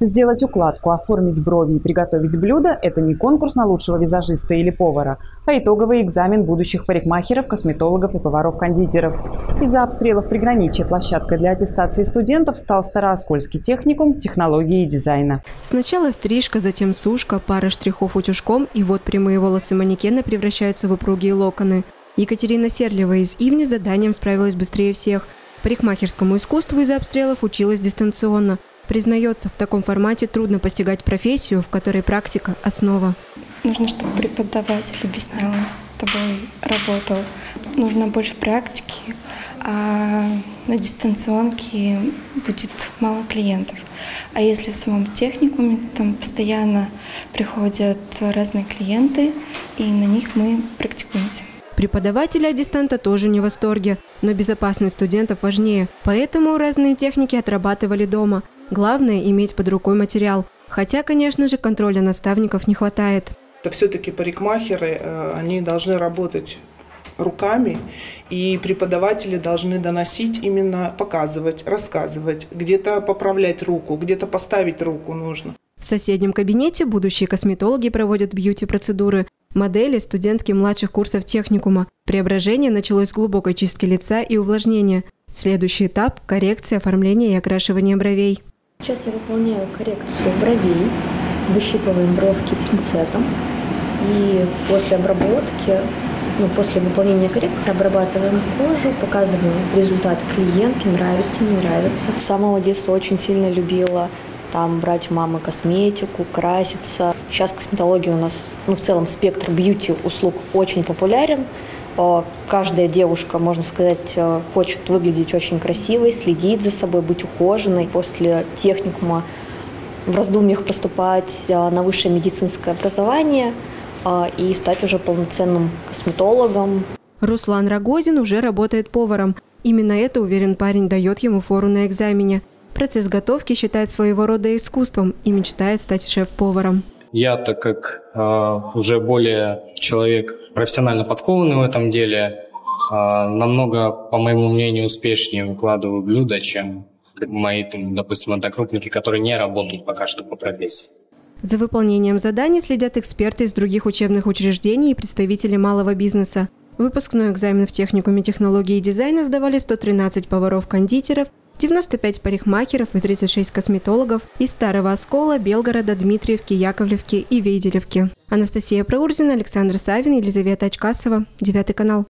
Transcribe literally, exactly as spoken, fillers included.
Сделать укладку, оформить брови и приготовить блюдо – это не конкурс на лучшего визажиста или повара, а итоговый экзамен будущих парикмахеров, косметологов и поваров-кондитеров. Из-за обстрелов приграничья площадкой для аттестации студентов стал Старооскольский техникум технологии и дизайна. Сначала стрижка, затем сушка, пара штрихов утюжком, и вот прямые волосы манекена превращаются в упругие локоны. Екатерина Серлева из Ивни с заданием справилась быстрее всех. Парикмахерскому искусству из-за обстрелов училась дистанционно. Признается, в таком формате трудно постигать профессию, в которой практика – основа. Нужно, чтобы преподаватель объяснял, с тобой работал. Нужно больше практики, а на дистанционке будет мало клиентов. А если в самом техникуме, там постоянно приходят разные клиенты, и на них мы практикуемся. Преподаватели от дистанта тоже не в восторге, но безопасность студентов важнее. Поэтому разные техники отрабатывали дома. Главное – иметь под рукой материал. Хотя, конечно же, контроля наставников не хватает. Это все-таки парикмахеры, они должны работать руками, и преподаватели должны доносить, именно показывать, рассказывать, где-то поправлять руку, где-то поставить руку нужно. В соседнем кабинете будущие косметологи проводят бьюти-процедуры. Модели – студентки младших курсов техникума. Преображение началось с глубокой чистки лица и увлажнения. Следующий этап – коррекция, оформление и окрашивание бровей. Сейчас я выполняю коррекцию бровей, выщипываем бровки пинцетом. И после обработки, ну, после выполнения коррекции обрабатываем кожу, показываем результат клиенту, нравится, не нравится. С самого детства очень сильно любила там брать у мамы косметику, краситься. Сейчас косметология у нас, ну, в целом спектр бьюти-услуг очень популярен. Каждая девушка, можно сказать, хочет выглядеть очень красивой, следить за собой, быть ухоженной. После техникума в раздумьях поступать на высшее медицинское образование и стать уже полноценным косметологом. Руслан Рогозин уже работает поваром. Именно это, уверен парень, дает ему фору на экзамене. Процесс готовки считает своего рода искусством и мечтает стать шеф-поваром. Я, так как э, уже более человек профессионально подкованный в этом деле, э, намного, по моему мнению, успешнее выкладываю блюда, чем мои, там, допустим, однокрупники, которые не работают пока что по профессии. За выполнением заданий следят эксперты из других учебных учреждений и представители малого бизнеса. Выпускной экзамен в техникуме технологии и дизайна сдавали сто тринадцать поваров-кондитеров, девяносто пять парикмахеров и тридцать шесть косметологов из Старого Оскола, Белгорода, Дмитриевки, Яковлевки и Вейделевки. Анастасия Проурзина, Александр Савин, Елизавета Очкасова, Девятый канал.